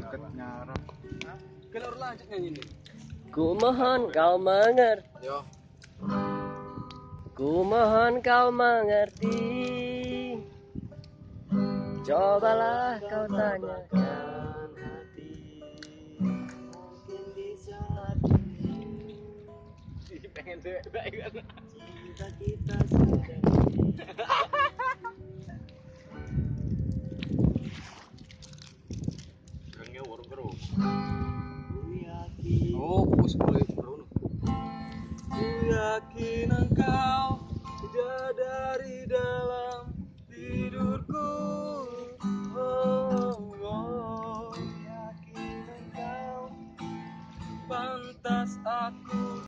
deket nyarap. Kalau lanjut nyanyi nih. Ku mohon kau mengerti. Yo. Ku mohon kau mengerti. Cobalah kau tanyakan hati. Mungkin di saat ini Pengen dewek baik kan. cinta kita sudah Orangnya warung keruh. ku yakin. Oh, bos boleh bro. Ku yakin engkau tidak dari dalam